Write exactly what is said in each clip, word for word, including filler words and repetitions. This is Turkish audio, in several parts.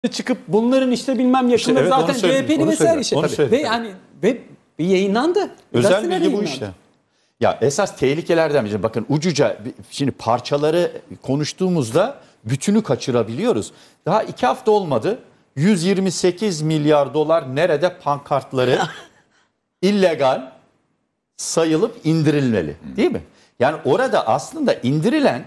çıkıp bunların işte bilmem yakında İşte evet, zaten C H P'li vesaire işte. Ve yani ve bir yayınlandı. Özel bilgi bu işte. Ya esas tehlikelerden biri. Bakın ucuca şimdi parçaları konuştuğumuzda bütünü kaçırabiliyoruz. Daha iki hafta olmadı. yüz yirmi sekiz milyar dolar nerede pankartları illegal sayılıp indirilmeli. Değil mi? Yani orada aslında indirilen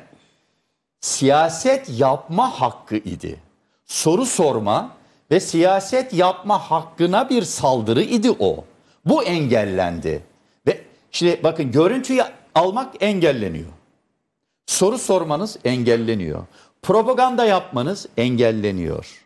siyaset yapma hakkı idi. Soru sorma ve siyaset yapma hakkına bir saldırı idi o. Bu engellendi. Ve şimdi bakın görüntüyü almak engelleniyor. Soru sormanız engelleniyor. Propaganda yapmanız engelleniyor.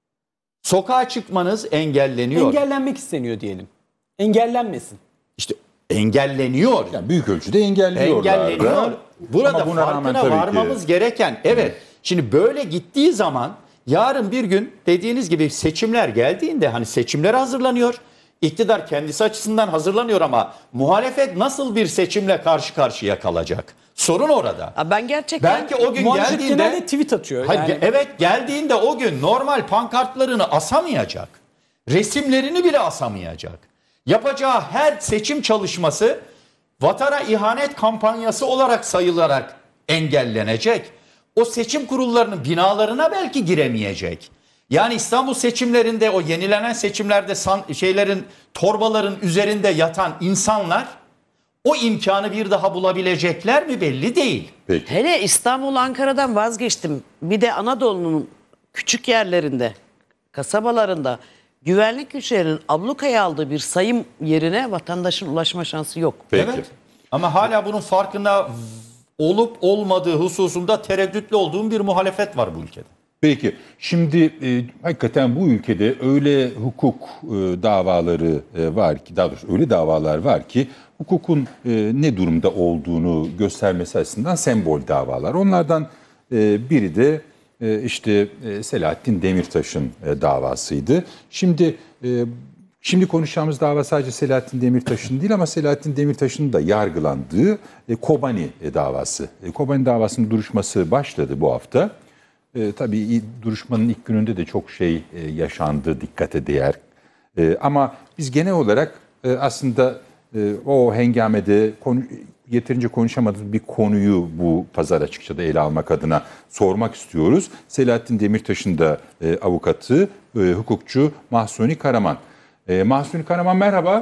Sokağa çıkmanız engelleniyor. Engellenmek isteniyor diyelim. Engellenmesin. İşte engelleniyor. Yani büyük ölçüde engelliyorlar. Engelleniyor. Burada farkına varmamız ki. gereken evet. Şimdi böyle gittiği zaman yarın bir gün dediğiniz gibi seçimler geldiğinde hani seçimlere hazırlanıyor. İktidar kendisi açısından hazırlanıyor ama muhalefet nasıl bir seçimle karşı karşıya kalacak? Sorun orada. Ha, ben gerçekten belki o gün geldiğinde genelde tweet atıyor. Hayır, yani. Evet geldiğinde o gün normal pankartlarını asamayacak. Resimlerini bile asamayacak. Yapacağı her seçim çalışması vatana ihanet kampanyası olarak sayılarak engellenecek. O seçim kurullarının binalarına belki giremeyecek. Yani İstanbul seçimlerinde o yenilenen seçimlerde san, şeylerin torbaların üzerinde yatan insanlar o imkanı bir daha bulabilecekler mi belli değil. Peki. Hele İstanbul, Ankara'dan vazgeçtim. Bir de Anadolu'nun küçük yerlerinde, kasabalarında güvenlik güçlerinin ablukaya aldığı bir sayım yerine vatandaşın ulaşma şansı yok. Peki. Evet. Ama hala bunun farkında olup olmadığı hususunda tereddütlü olduğum bir muhalefet var bu ülkede. Peki, şimdi e, hakikaten bu ülkede öyle hukuk e, davaları e, var ki, daha doğrusu öyle davalar var ki hukukun e, ne durumda olduğunu göstermesi açısından sembol davalar. Onlardan e, biri de e, işte e, Selahattin Demirtaş'ın e, davasıydı. Şimdi e, şimdi konuşacağımız dava sadece Selahattin Demirtaş'ın değil ama Selahattin Demirtaş'ın da yargılandığı e, Kobani e, davası. E, Kobani davasının duruşması başladı bu hafta. E, tabii duruşmanın ilk gününde de çok şey e, yaşandı, dikkate değer. E, ama biz genel olarak e, aslında e, o hengamede konu, yeterince konuşamadığımız bir konuyu bu pazar açıkça da ele almak adına sormak istiyoruz. Selahattin Demirtaş'ın da e, avukatı, e, hukukçu Mahsuni Karaman. E, Mahsuni Karaman merhaba.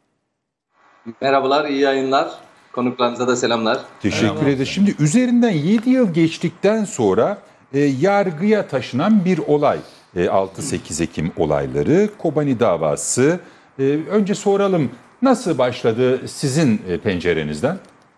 Merhabalar, iyi yayınlar. Konuklarınıza da selamlar. Teşekkür ederim. Şimdi üzerinden yedi yıl geçtikten sonra E, yargıya taşınan bir olay. E, altı sekiz Ekim olayları, Kobani davası. E, önce soralım, nasıl başladı sizin e, pencerenizden?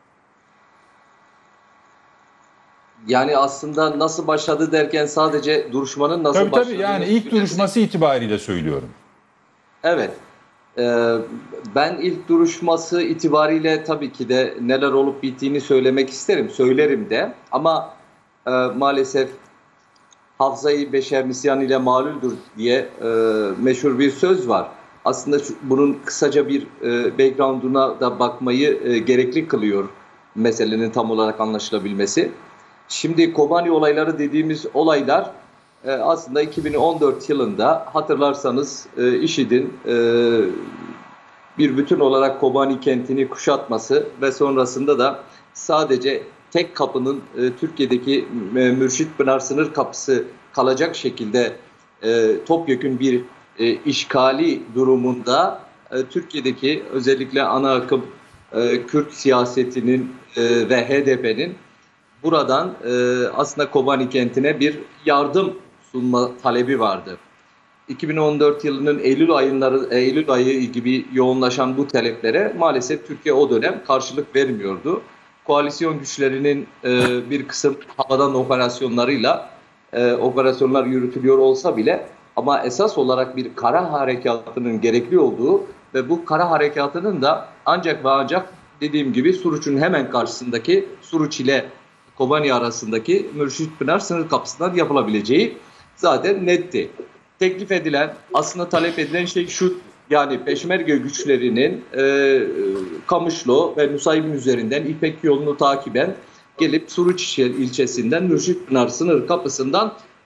Yani aslında nasıl başladı derken sadece duruşmanın nasıl tabii, başladı? Tabii yani ilk duruşması itibariyle söylüyorum. Evet. E, ben ilk duruşması itibariyle tabii ki de neler olup bittiğini söylemek isterim, söylerim de. Ama e, maalesef hafızayı beşer nisyan ile malüldür diye e, meşhur bir söz var. Aslında şu, bunun kısaca bir e, background'una da bakmayı e, gerekli kılıyor meselenin tam olarak anlaşılabilmesi. Şimdi Kobani olayları dediğimiz olaylar e, aslında iki bin on dört yılında hatırlarsanız e, IŞİD'in e, bir bütün olarak Kobani kentini kuşatması ve sonrasında da sadece tek kapının e, Türkiye'deki e, Mürşit Pınar sınır kapısı kalacak şekilde e, topyekün bir e, işgali durumunda e, Türkiye'deki özellikle ana akım e, Kürt siyasetinin e, ve H D P'nin buradan e, aslında Kobani kentine bir yardım sunma talebi vardı. iki bin on dört yılının Eylül ayları, Eylül ayı gibi yoğunlaşan bu taleplere maalesef Türkiye o dönem karşılık vermiyordu. Koalisyon güçlerinin e, bir kısım havadan operasyonlarıyla e, operasyonlar yürütülüyor olsa bile ama esas olarak bir kara harekatının gerekli olduğu ve bu kara harekatının da ancak ve ancak dediğim gibi Suruç'un hemen karşısındaki Suruç ile Kobani arasındaki Mürşit Pınar sınır kapısından yapılabileceği zaten netti. Teklif edilen, aslında talep edilen şey şu: yani Peşmerge güçlerinin e, Kamışlo ve Nusaybin üzerinden İpek yolunu takiben gelip Suruç ilçesinden Mürşit Pınar sınır kapısından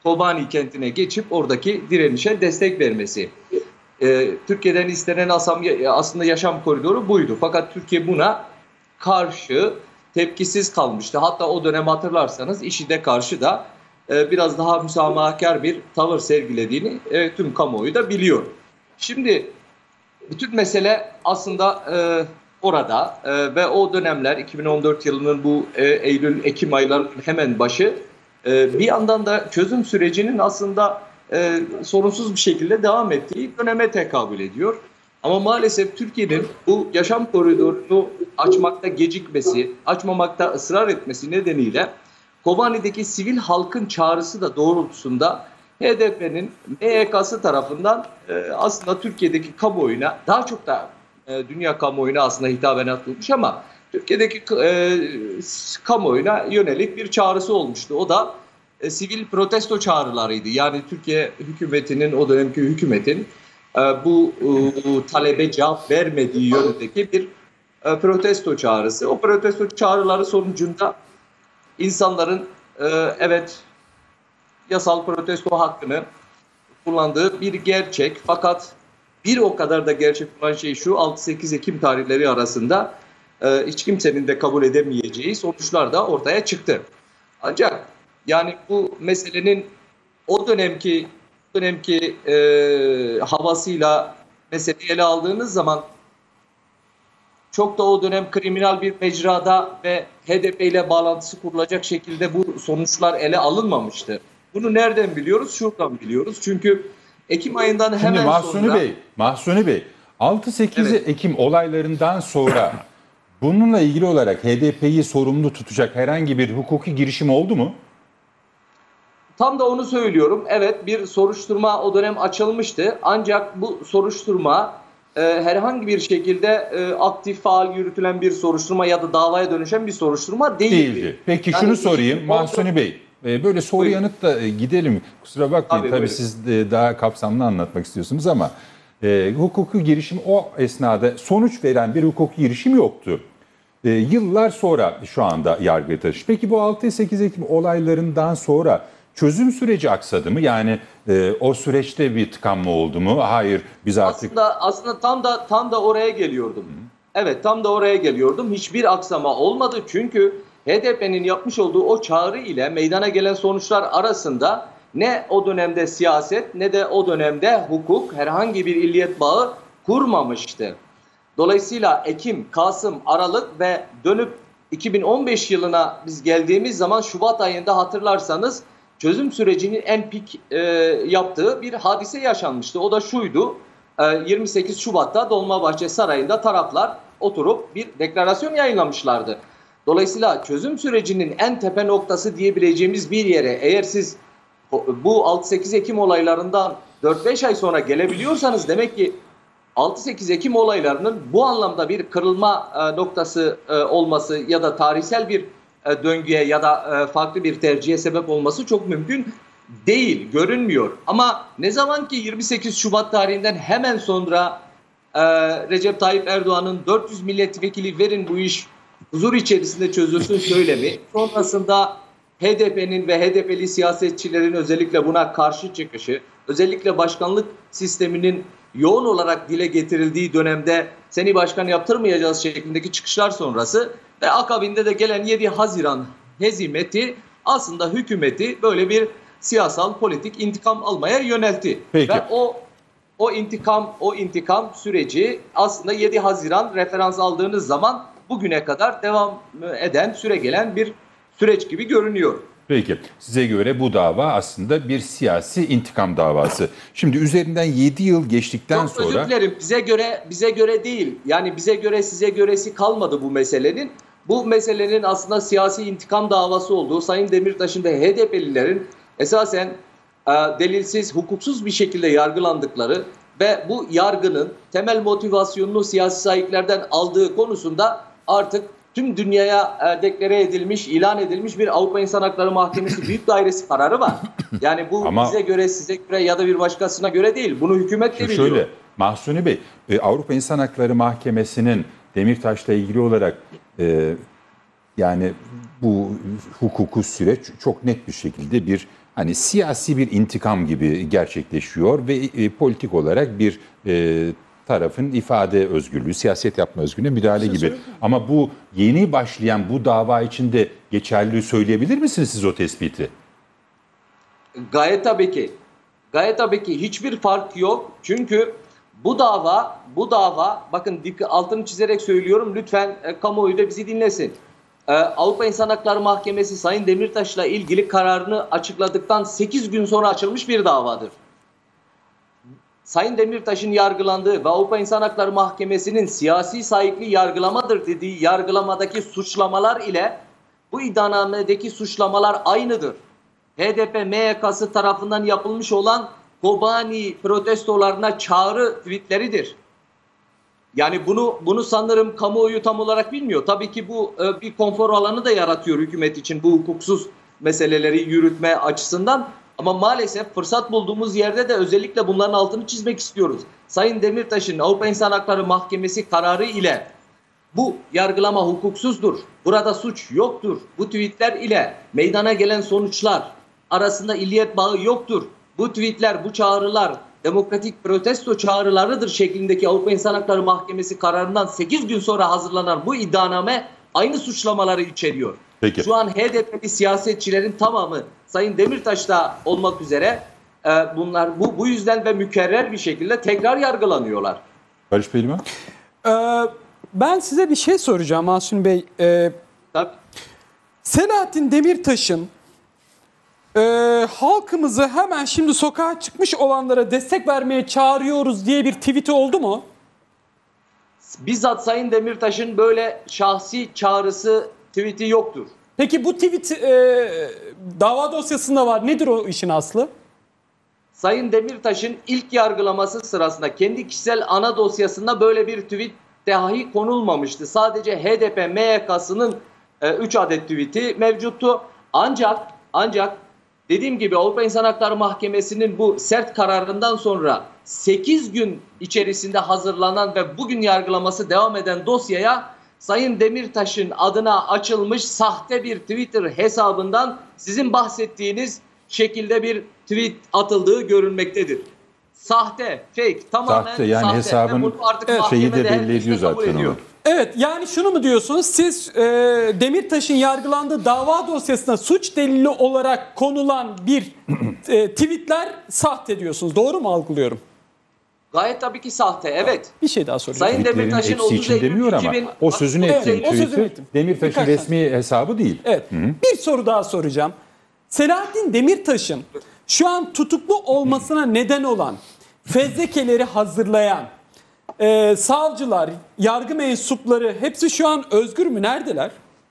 Kobani kentine geçip oradaki direnişe destek vermesi. Ee, Türkiye'den istenen aslında yaşam koridoru buydu. Fakat Türkiye buna karşı tepkisiz kalmıştı. Hatta o dönem hatırlarsanız IŞİD'e karşı da e, biraz daha müsamahakar bir tavır sergilediğini e, tüm kamuoyu da biliyor. Şimdi bütün mesele aslında e, orada e, ve o dönemler iki bin on dört yılının bu e, Eylül-Ekim aylarının hemen başı e, bir yandan da çözüm sürecinin aslında e, sorunsuz bir şekilde devam ettiği döneme tekabül ediyor. Ama maalesef Türkiye'nin bu yaşam koridorunu açmakta gecikmesi, açmamakta ısrar etmesi nedeniyle Kobani'deki sivil halkın çağrısı da doğrultusunda H D P'nin M Y K'sı tarafından e, aslında Türkiye'deki kamuoyuna, daha çok da e, dünya kamuoyuna aslında hitaben atılmış ama Türkiye'deki e, kamuoyuna yönelik bir çağrısı olmuştu. O da e, sivil protesto çağrılarıydı. Yani Türkiye hükümetinin, o dönemki hükümetin e, bu e, talebe cevap vermediği yönündeki bir e, protesto çağrısı. O protesto çağrıları sonucunda insanların e, evet yasal protesto hakkını kullandığı bir gerçek. Fakat bir o kadar da gerçek olan şey şu: altı sekiz Ekim tarihleri arasında e, hiç kimsenin de kabul edemeyeceği sonuçlar da ortaya çıktı. Ancak yani bu meselenin o dönemki dönemki e, havasıyla meseleyi ele aldığınız zaman çok da o dönem kriminal bir mecrada ve H D P ile bağlantısı kurulacak şekilde bu sonuçlar ele alınmamıştı. Bunu nereden biliyoruz? Şuradan biliyoruz. Çünkü Ekim ayından Şimdi hemen Mahsuni sonra... Bey, Mahsuni Bey, altı sekiz Evet. Ekim olaylarından sonra bununla ilgili olarak H D P'yi sorumlu tutacak herhangi bir hukuki girişim oldu mu? Tam da onu söylüyorum. Evet, bir soruşturma o dönem açılmıştı. Ancak bu soruşturma e, herhangi bir şekilde e, aktif faal yürütülen bir soruşturma ya da davaya dönüşen bir soruşturma değildi. Değildi. Peki Yani şunu sorayım iki- Mahsuni Bey. e, Böyle soru Buyurun. yanıt da e, gidelim. Kusura bakmayın Tabii, tabii, buyurun. siz de daha kapsamlı anlatmak istiyorsunuz ama e, hukuki girişim o esnada sonuç veren bir hukuki girişim yoktu. E, yıllar sonra şu anda yargıya taşış. Peki bu altı sekiz Ekim olaylarından sonra çözüm süreci aksadı mı? Yani e, o süreçte bir tıkanma oldu mu? Hayır, biz artık... Aslında aslında tam da tam da oraya geliyordum. Evet, tam da oraya geliyordum. Hiçbir aksama olmadı çünkü H D P'nin yapmış olduğu o çağrı ile meydana gelen sonuçlar arasında ne o dönemde siyaset ne de o dönemde hukuk herhangi bir illiyet bağı kurmamıştı. Dolayısıyla Ekim, Kasım, Aralık ve dönüp iki bin on beş yılına biz geldiğimiz zaman Şubat ayında hatırlarsanız çözüm sürecinin en pik e, yaptığı bir hadise yaşanmıştı. O da şuydu: e, yirmi sekiz Şubat'ta Dolmabahçe Sarayı'nda taraflar oturup bir deklarasyon yayınlamışlardı. Dolayısıyla çözüm sürecinin en tepe noktası diyebileceğimiz bir yere eğer siz bu altı sekiz Ekim olaylarından dört beş ay sonra gelebiliyorsanız demek ki altı sekiz Ekim olaylarının bu anlamda bir kırılma e, noktası e, olması ya da tarihsel bir e, döngüye ya da e, farklı bir tercihe sebep olması çok mümkün değil, görünmüyor. Ama ne zaman ki yirmi sekiz Şubat tarihinden hemen sonra e, Recep Tayyip Erdoğan'ın dört yüz milletvekili verin bu iş huzur içerisinde çözülsün söylemi, sonrasında H D P'nin ve H D P'li siyasetçilerin özellikle buna karşı çıkışı, özellikle başkanlık sisteminin yoğun olarak dile getirildiği dönemde seni başkan yaptırmayacağız şeklindeki çıkışlar sonrası ve akabinde de gelen yedi Haziran hezimeti aslında hükümeti böyle bir siyasal politik intikam almaya yöneltti. Peki. Ve o o intikam o intikam süreci aslında yedi Haziran referans aldığınız zaman bugüne kadar devam eden, süre gelen bir süreç gibi görünüyor. Peki, size göre bu dava aslında bir siyasi intikam davası. Şimdi üzerinden yedi yıl geçtikten Çok sonra... özür dilerim. Bize göre bize göre değil. Yani bize göre size göresi kalmadı bu meselenin. Bu meselenin aslında siyasi intikam davası olduğu, Sayın Demirtaş'ın ve H D P'lilerin esasen e, delilsiz, hukuksuz bir şekilde yargılandıkları ve bu yargının temel motivasyonunu siyasi sahiplerden aldığı konusunda artık tüm dünyaya e, deklare edilmiş, ilan edilmiş bir Avrupa İnsan Hakları Mahkemesi Büyük Dairesi kararı var. Yani bu Ama, bize göre, size göre ya da bir başkasına göre değil. Bunu hükümet de biliyor. Şöyle, Mahsuni Bey, e, Avrupa İnsan Hakları Mahkemesi'nin Demirtaş'la ilgili olarak e, yani bu hukuku süreç çok net bir şekilde bir hani siyasi bir intikam gibi gerçekleşiyor ve e, politik olarak bir e, tarafın ifade özgürlüğü, siyaset yapma özgürlüğüne müdahale gibi. Ama bu yeni başlayan bu dava içinde geçerli söyleyebilir misiniz siz o tespiti? Gayet tabii ki. Gayet tabii ki hiçbir fark yok. Çünkü bu dava, bu dava bakın altını çizerek söylüyorum, lütfen e, kamuoyu da bizi dinlesin. E, Avrupa İnsan Hakları Mahkemesi Sayın Demirtaş'la ilgili kararını açıkladıktan sekiz gün sonra açılmış bir davadır. Sayın Demirtaş'ın yargılandığı ve Avrupa İnsan Hakları Mahkemesi'nin siyasi sahipli yargılamadır dediği yargılamadaki suçlamalar ile bu iddianamedeki suçlamalar aynıdır. H D P M Y K'sı tarafından yapılmış olan Kobani protestolarına çağrı tweetleridir. Yani bunu bunu sanırım kamuoyu tam olarak bilmiyor. Tabii ki bu e, bir konfor alanı da yaratıyor hükümet için bu hukuksuz meseleleri yürütme açısından. Ama maalesef fırsat bulduğumuz yerde de özellikle bunların altını çizmek istiyoruz. Sayın Demirtaş'ın Avrupa İnsan Hakları Mahkemesi kararı ile bu yargılama hukuksuzdur. Burada suç yoktur. Bu tweetler ile meydana gelen sonuçlar arasında illiyet bağı yoktur. Bu tweetler, bu çağrılar demokratik protesto çağrılarıdır şeklindeki Avrupa İnsan Hakları Mahkemesi kararından sekiz gün sonra hazırlanan bu iddianame aynı suçlamaları içeriyor. Peki. Şu an H D P'li siyasetçilerin tamamı Sayın Demirtaş'ta olmak üzere e, bunlar bu bu yüzden ve mükerrer bir şekilde tekrar yargılanıyorlar. Barış Pehlivan? Ee, ben size bir şey soracağım Mahsun Bey. Ee, Tabii. Selahattin Demirtaş'ın e, halkımızı hemen şimdi sokağa çıkmış olanlara destek vermeye çağırıyoruz diye bir tweet'i oldu mu? Bizzat Sayın Demirtaş'ın böyle şahsi çağrısı, tweet'i yoktur. Peki bu tweet e, dava dosyasında var. Nedir o işin aslı? Sayın Demirtaş'ın ilk yargılaması sırasında kendi kişisel ana dosyasında böyle bir tweet dahi konulmamıştı. Sadece H D P M Y K'sının üç adet tweet'i mevcuttu. Ancak ancak dediğim gibi Avrupa İnsan Hakları Mahkemesi'nin bu sert kararından sonra sekiz gün içerisinde hazırlanan ve bugün yargılaması devam eden dosyaya Sayın Demirtaş'ın adına açılmış sahte bir Twitter hesabından sizin bahsettiğiniz şekilde bir tweet atıldığı görülmektedir. Sahte, fake, tamamen Sahte, yani sahte. hesabın Ve bunu artık evet, şeyi de mahkemede belli herkes de ediyor kabul zaten ediyor. onu. Evet, yani şunu mu diyorsunuz? Siz e, Demirtaş'ın yargılandığı dava dosyasına suç delili olarak konulan bir e, tweetler sahte diyorsunuz. Doğru mu algılıyorum? Gayet tabii ki sahte, evet. Bir şey daha soracağım. Sayın Tweetlerin Demirtaş'ın hepsi otuz için Eylül demiyor ama iki bin o sözünü Evet, ettiğim o sözünü tweet'i ettim. Demirtaş'ın Birkaç resmi hesabı değil. Evet. Bir soru daha soracağım. Selahattin Demirtaş'ın şu an tutuklu olmasına neden olan fezlekeleri hazırlayan e, savcılar, yargı mensupları hepsi şu an özgür mü? Neredeler?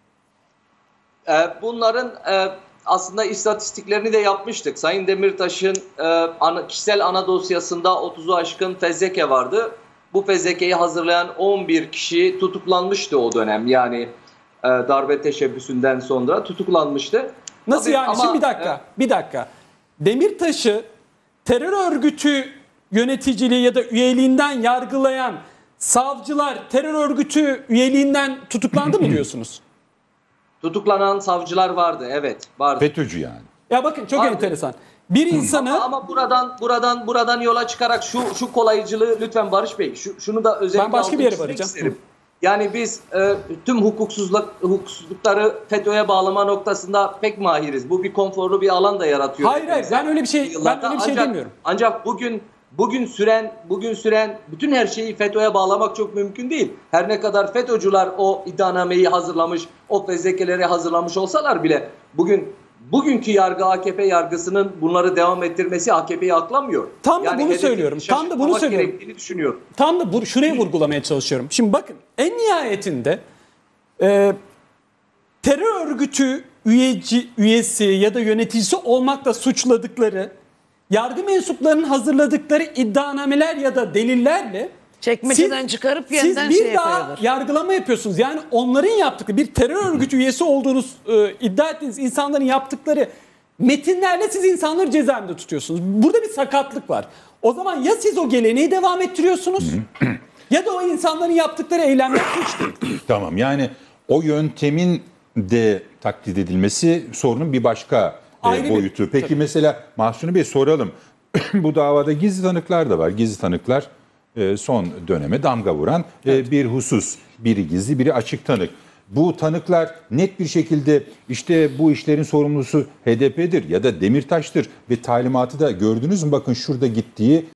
Ee, bunların e, aslında istatistiklerini de yapmıştık. Sayın Demirtaş'ın e, ana, kişisel ana dosyasında otuzu aşkın fezleke vardı. Bu fezlekeyi hazırlayan on bir kişi tutuklanmıştı o dönem. Yani e, darbe teşebbüsünden sonra tutuklanmıştı. Nasıl Tabii yani? ama, Şimdi bir dakika, e, bir dakika. Demirtaş'ı terör örgütü yöneticiliği ya da üyeliğinden yargılayan savcılar terör örgütü üyeliğinden tutuklandı mı diyorsunuz? tutuklanan savcılar vardı, evet, vardı. FETÖ'cü yani. Ya bakın çok Vardı. enteresan. Bir insanı Ama, ama buradan buradan buradan yola çıkarak şu şu kolaycılığı lütfen Barış Bey, şu, şunu da özellikle Ben başka bir yere altını çizmek varacağım. isterim. Yani biz e, tüm hukuksuzluk hukuksuzlukları FETÖ'ye bağlama noktasında pek mahiriz. Bu bir konforlu bir alan da yaratıyor. Hayır hayır ben öyle bir şey ben Yıllarda. öyle bir şey ancak, demiyorum. Ancak bugün bugün süren bugün süren bütün her şeyi FETÖ'ye bağlamak çok mümkün değil. Her ne kadar FETÖ'cüler o iddianameyi hazırlamış, o fezlekeleri hazırlamış olsalar bile bugün bugünkü yargı A K P yargısının bunları devam ettirmesi A K P'yi aklamıyor. Tam da bunu hedefi söylüyorum. Tam da bunu şaşırtmamak söylüyorum. gerektiğini düşünüyorum. Tam da bu, şurayı vurgulamaya çalışıyorum. Şimdi bakın en nihayetinde e, terör örgütü üyeci, üyesi ya da yöneticisi olmakla suçladıkları yargı mensuplarının hazırladıkları iddianameler ya da delillerle Çekmeceden siz, çıkarıp siz yeniden bir şeye daha koyulur. yargılama yapıyorsunuz. Yani onların yaptıkları bir terör örgütü üyesi olduğunuz e, iddia ettiğiniz insanların yaptıkları metinlerle siz insanları cezaevinde tutuyorsunuz. Burada bir sakatlık var. O zaman ya siz o geleneği devam ettiriyorsunuz ya da o insanların yaptıkları eylemler suç değil. Tamam, yani o yöntemin de taklit edilmesi sorunun bir başka Ayrı bir- boyutu. Peki tabii. mesela Mahsuni Bey soralım. Bu davada gizli tanıklar da var. Gizli tanıklar e, son döneme damga vuran e, bir husus. Biri gizli, biri açık tanık. Bu tanıklar net bir şekilde işte bu işlerin sorumlusu H D P'dir ya da Demirtaş'tır ve talimatı da gördünüz mü? Bakın şurada gittiği